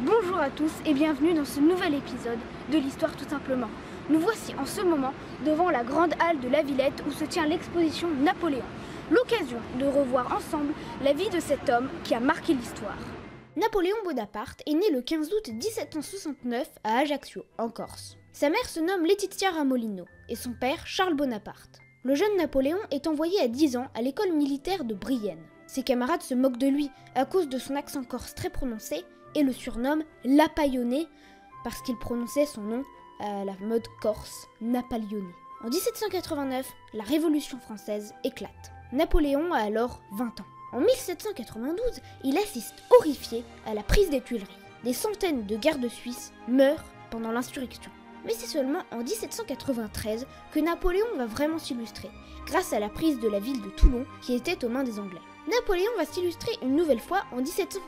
Bonjour à tous et bienvenue dans ce nouvel épisode de l'Histoire tout simplement. Nous voici en ce moment devant la grande halle de la Villette où se tient l'exposition Napoléon. L'occasion de revoir ensemble la vie de cet homme qui a marqué l'histoire. Napoléon Bonaparte est né le 15 août 1769 à Ajaccio, en Corse. Sa mère se nomme Laetitia Ramolino et son père Charles Bonaparte. Le jeune Napoléon est envoyé à 10 ans à l'école militaire de Brienne. Ses camarades se moquent de lui à cause de son accent corse très prononcé et le surnomment Napaillonné parce qu'il prononçait son nom à la mode corse, Napaillonné. En 1789, la Révolution française éclate. Napoléon a alors 20 ans. En 1792, il assiste horrifié à la prise des Tuileries. Des centaines de gardes suisses meurent pendant l'insurrection. Mais c'est seulement en 1793 que Napoléon va vraiment s'illustrer, grâce à la prise de la ville de Toulon qui était aux mains des Anglais. Napoléon va s'illustrer une nouvelle fois en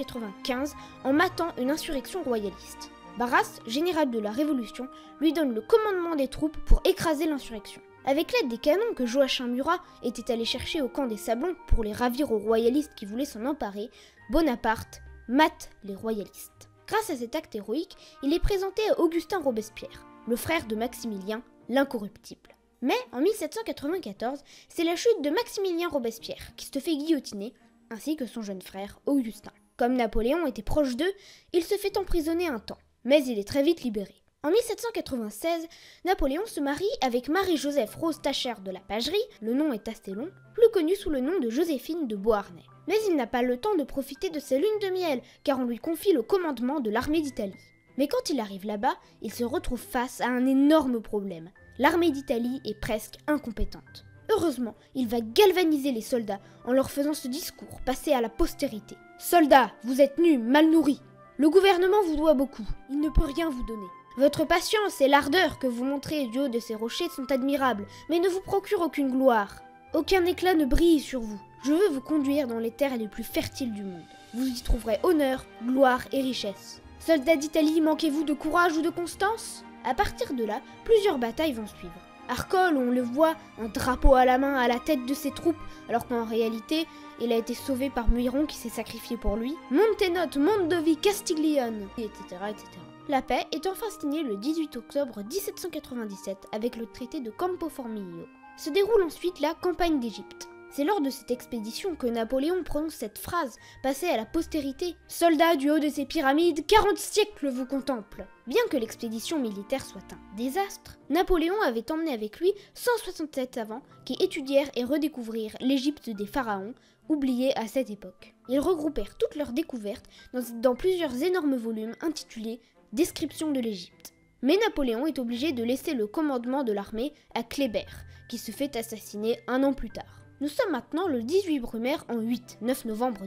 1795 en matant une insurrection royaliste. Barras, général de la Révolution, lui donne le commandement des troupes pour écraser l'insurrection. Avec l'aide des canons que Joachim Murat était allé chercher au camp des Sablons pour les ravir aux royalistes qui voulaient s'en emparer, Bonaparte mate les royalistes. Grâce à cet acte héroïque, il est présenté à Augustin Robespierre, le frère de Maximilien, l'incorruptible. Mais en 1794, c'est la chute de Maximilien Robespierre qui se fait guillotiner, ainsi que son jeune frère Augustin. Comme Napoléon était proche d'eux, il se fait emprisonner un temps, mais il est très vite libéré. En 1796, Napoléon se marie avec Marie-Joseph Rose Tacher de la Pagerie, le nom est assez long, plus connue sous le nom de Joséphine de Beauharnais. Mais il n'a pas le temps de profiter de sa lune de miel, car on lui confie le commandement de l'armée d'Italie. Mais quand il arrive là-bas, il se retrouve face à un énorme problème. L'armée d'Italie est presque incompétente. Heureusement, il va galvaniser les soldats en leur faisant ce discours passé à la postérité. « Soldats, vous êtes nus, mal nourris. Le gouvernement vous doit beaucoup. Il ne peut rien vous donner. Votre patience et l'ardeur que vous montrez du haut de ces rochers sont admirables, mais ne vous procurent aucune gloire. Aucun éclat ne brille sur vous. Je veux vous conduire dans les terres les plus fertiles du monde. Vous y trouverez honneur, gloire et richesse. Soldats d'Italie, manquez-vous de courage ou de constance ?» À partir de là, plusieurs batailles vont suivre. Arcole, on le voit, un drapeau à la main à la tête de ses troupes, alors qu'en réalité, il a été sauvé par Muiron qui s'est sacrifié pour lui. Montenotte, Mondovi, Castiglione, etc., etc. La paix est enfin signée le 18 octobre 1797 avec le traité de Campo Formio. Se déroule ensuite la campagne d'Égypte. C'est lors de cette expédition que Napoléon prononce cette phrase, passée à la postérité. « Soldats du haut de ces pyramides, 40 siècles vous contemplent !» Bien que l'expédition militaire soit un désastre, Napoléon avait emmené avec lui 167 savants qui étudièrent et redécouvrirent l'Égypte des pharaons, oubliée à cette époque. Ils regroupèrent toutes leurs découvertes dans plusieurs énormes volumes intitulés « Description de l'Égypte ». Mais Napoléon est obligé de laisser le commandement de l'armée à Kléber, qui se fait assassiner un an plus tard. Nous sommes maintenant le 18 Brumaire en 9 novembre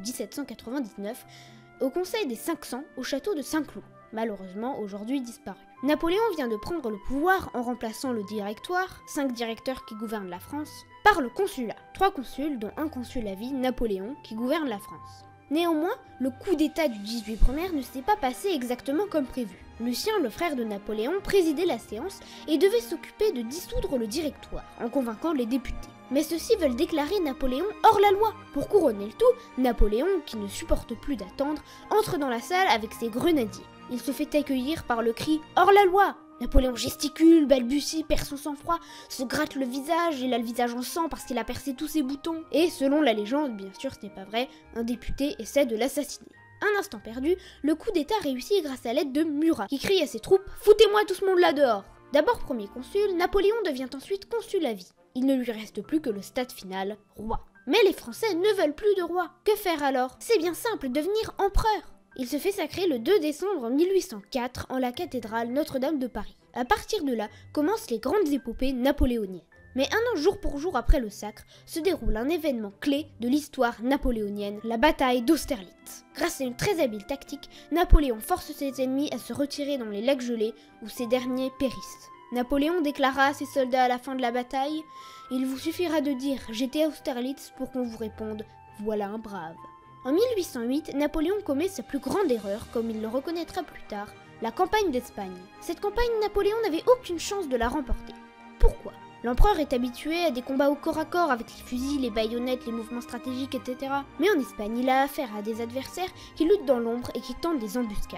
1799, au Conseil des 500 au château de Saint-Cloud, malheureusement aujourd'hui disparu. Napoléon vient de prendre le pouvoir en remplaçant le directoire, 5 directeurs qui gouvernent la France, par le consulat, 3 consuls dont un consul à vie, Napoléon, qui gouverne la France. Néanmoins, le coup d'état du 18 Brumaire ne s'est pas passé exactement comme prévu. Lucien, le frère de Napoléon, présidait la séance et devait s'occuper de dissoudre le directoire, en convainquant les députés. Mais ceux-ci veulent déclarer Napoléon hors la loi. Pour couronner le tout, Napoléon, qui ne supporte plus d'attendre, entre dans la salle avec ses grenadiers. Il se fait accueillir par le cri « Hors la loi !» Napoléon gesticule, balbutie, perd son sang-froid, se gratte le visage, il a le visage en sang parce qu'il a percé tous ses boutons. Et selon la légende, bien sûr ce n'est pas vrai, un député essaie de l'assassiner. Un instant perdu, le coup d'état réussit grâce à l'aide de Murat, qui crie à ses troupes « Foutez-moi tout ce monde là dehors !» D'abord premier consul, Napoléon devient ensuite consul à vie. Il ne lui reste plus que le stade final, roi. Mais les Français ne veulent plus de roi. Que faire alors? C'est bien simple, devenir empereur. Il se fait sacrer le 2 décembre 1804 en la cathédrale Notre-Dame de Paris. À partir de là, commencent les grandes épopées napoléoniennes. Mais un an jour pour jour après le sacre, se déroule un événement clé de l'histoire napoléonienne, la bataille d'Austerlitz. Grâce à une très habile tactique, Napoléon force ses ennemis à se retirer dans les lacs gelés où ces derniers périssent. Napoléon déclara à ses soldats à la fin de la bataille « Il vous suffira de dire « J'étais à Austerlitz » pour qu'on vous réponde « Voilà un brave ». En 1808, Napoléon commet sa plus grande erreur, comme il le reconnaîtra plus tard, la campagne d'Espagne. Cette campagne, Napoléon n'avait aucune chance de la remporter. Pourquoi? L'empereur est habitué à des combats au corps à corps avec les fusils, les baïonnettes, les mouvements stratégiques, etc. Mais en Espagne, il a affaire à des adversaires qui luttent dans l'ombre et qui tentent des embuscades.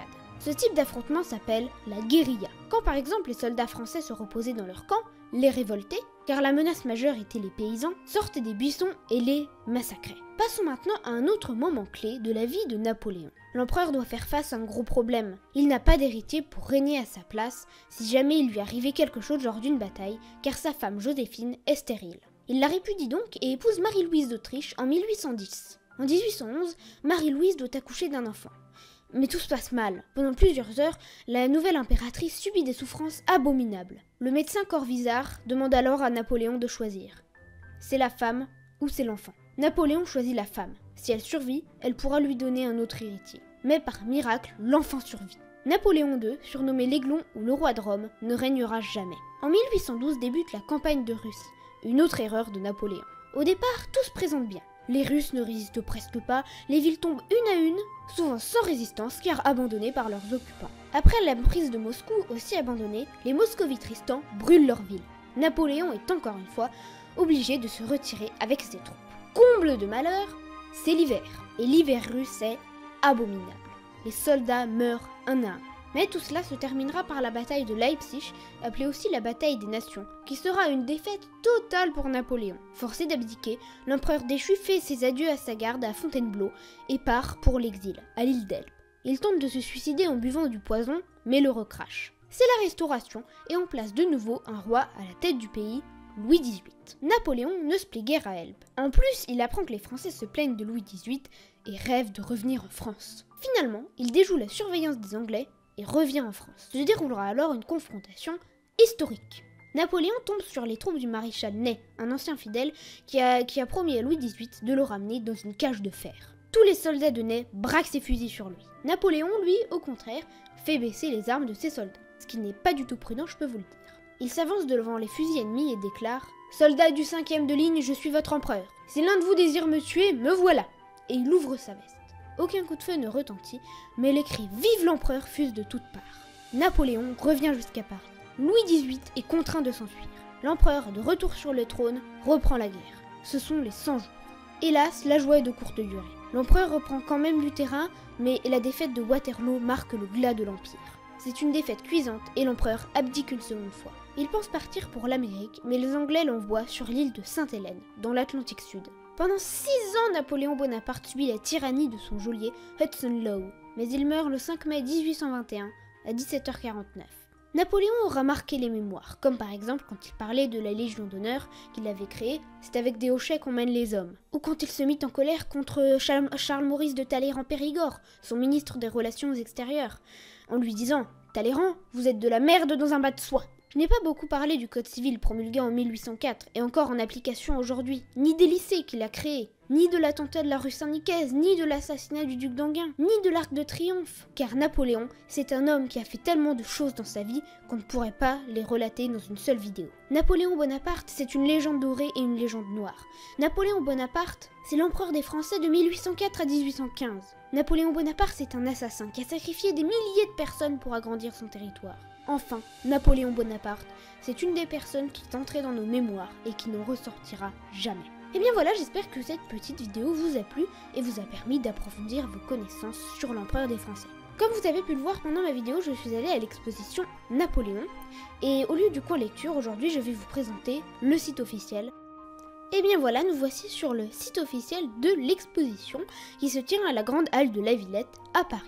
Ce type d'affrontement s'appelle la guérilla. Quand par exemple les soldats français se reposaient dans leur camp, les révoltés, car la menace majeure était les paysans, sortaient des buissons et les massacraient. Passons maintenant à un autre moment clé de la vie de Napoléon. L'empereur doit faire face à un gros problème. Il n'a pas d'héritier pour régner à sa place si jamais il lui arrivait quelque chose lors d'une bataille, car sa femme Joséphine est stérile. Il la répudie donc et épouse Marie-Louise d'Autriche en 1810. En 1811, Marie-Louise doit accoucher d'un enfant. Mais tout se passe mal. Pendant plusieurs heures, la nouvelle impératrice subit des souffrances abominables. Le médecin Corvisart demande alors à Napoléon de choisir. C'est la femme ou c'est l'enfant. Napoléon choisit la femme. Si elle survit, elle pourra lui donner un autre héritier. Mais par miracle, l'enfant survit. Napoléon II, surnommé l'Aiglon ou le roi de Rome, ne régnera jamais. En 1812 débute la campagne de Russie, une autre erreur de Napoléon. Au départ, tout se présente bien. Les Russes ne résistent presque pas, les villes tombent une à une, souvent sans résistance car abandonnées par leurs occupants. Après la prise de Moscou, aussi abandonnée, les moscovites restants brûlent leur ville. Napoléon est encore une fois obligé de se retirer avec ses troupes. Comble de malheur, c'est l'hiver, et l'hiver russe est abominable. Les soldats meurent un à un. Mais tout cela se terminera par la bataille de Leipzig, appelée aussi la bataille des nations, qui sera une défaite totale pour Napoléon. Forcé d'abdiquer, l'empereur déchu fait ses adieux à sa garde à Fontainebleau et part pour l'exil, à l'île d'Elbe. Il tente de se suicider en buvant du poison, mais le recrache. C'est la Restauration et on place de nouveau un roi à la tête du pays, Louis XVIII. Napoléon ne se plie guère à Elbe. En plus, il apprend que les Français se plaignent de Louis XVIII et rêvent de revenir en France. Finalement, il déjoue la surveillance des Anglais et revient en France. Se déroulera alors une confrontation historique. Napoléon tombe sur les troupes du maréchal Ney, un ancien fidèle qui a promis à Louis XVIII de le ramener dans une cage de fer. Tous les soldats de Ney braquent ses fusils sur lui. Napoléon, lui, au contraire, fait baisser les armes de ses soldats, ce qui n'est pas du tout prudent, je peux vous le dire. Il s'avance devant les fusils ennemis et déclare « Soldats du 5e de ligne, je suis votre empereur. Si l'un de vous désire me tuer, me voilà !» Et il ouvre sa veste. Aucun coup de feu ne retentit, mais les cris « Vive l'empereur !» fusent de toutes parts. Napoléon revient jusqu'à Paris. Louis XVIII est contraint de s'enfuir. L'empereur, de retour sur le trône, reprend la guerre. Ce sont les 100 jours. Hélas, la joie est de courte durée. L'empereur reprend quand même du terrain, mais la défaite de Waterloo marque le glas de l'Empire. C'est une défaite cuisante et l'empereur abdique une seconde fois. Il pense partir pour l'Amérique, mais les Anglais l'envoient sur l'île de Sainte-Hélène, dans l'Atlantique Sud. Pendant 6 ans, Napoléon Bonaparte subit la tyrannie de son geôlier Hudson Lowe, mais il meurt le 5 mai 1821 à 17h49. Napoléon aura marqué les mémoires, comme par exemple quand il parlait de la Légion d'honneur qu'il avait créée, c'est avec des hochets qu'on mène les hommes. Ou quand il se mit en colère contre Charles-Maurice de Talleyrand-Périgord, son ministre des Relations extérieures, en lui disant « Talleyrand, vous êtes de la merde dans un bas de soie !» Je n'ai pas beaucoup parlé du Code civil promulgué en 1804 et encore en application aujourd'hui, ni des lycées qu'il a créés, ni de l'attentat de la rue Saint-Nicaise, ni de l'assassinat du duc d'Enghien, ni de l'Arc de Triomphe. Car Napoléon, c'est un homme qui a fait tellement de choses dans sa vie qu'on ne pourrait pas les relater dans une seule vidéo. Napoléon Bonaparte, c'est une légende dorée et une légende noire. Napoléon Bonaparte, c'est l'empereur des Français de 1804 à 1815. Napoléon Bonaparte, c'est un assassin qui a sacrifié des milliers de personnes pour agrandir son territoire. Enfin, Napoléon Bonaparte, c'est une des personnes qui est entrée dans nos mémoires et qui n'en ressortira jamais. Et bien voilà, j'espère que cette petite vidéo vous a plu et vous a permis d'approfondir vos connaissances sur l'empereur des Français. Comme vous avez pu le voir pendant ma vidéo, je suis allée à l'exposition Napoléon et au lieu du coin lecture, aujourd'hui je vais vous présenter le site officiel. Et bien voilà, nous voici sur le site officiel de l'exposition qui se tient à la Grande Halle de la Villette à Paris.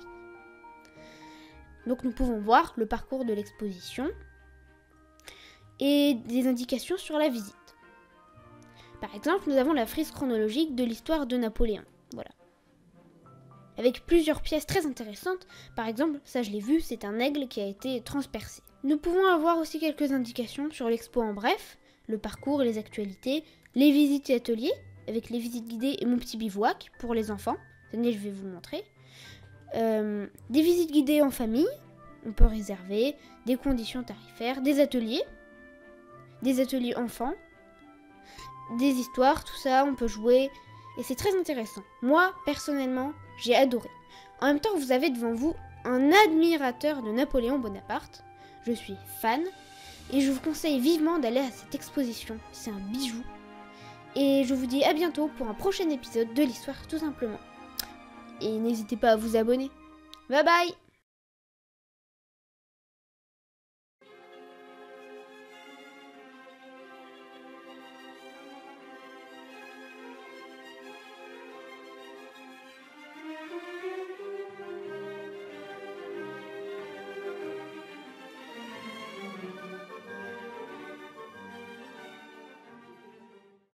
Donc nous pouvons voir le parcours de l'exposition et des indications sur la visite. Par exemple, nous avons la frise chronologique de l'histoire de Napoléon. Voilà. Avec plusieurs pièces très intéressantes. Par exemple, ça je l'ai vu, c'est un aigle qui a été transpercé. Nous pouvons avoir aussi quelques indications sur l'expo en bref, le parcours et les actualités, les visites et ateliers, avec les visites guidées et mon petit bivouac pour les enfants. Tenez, je vais vous montrer. Des visites guidées en famille, on peut réserver, des conditions tarifaires, des ateliers enfants, des histoires, tout ça, on peut jouer, et c'est très intéressant. Moi, personnellement, j'ai adoré. En même temps, vous avez devant vous un admirateur de Napoléon Bonaparte, je suis fan, et je vous conseille vivement d'aller à cette exposition, c'est un bijou. Et je vous dis à bientôt pour un prochain épisode de l'histoire tout simplement. Et n'hésitez pas à vous abonner. Bye bye!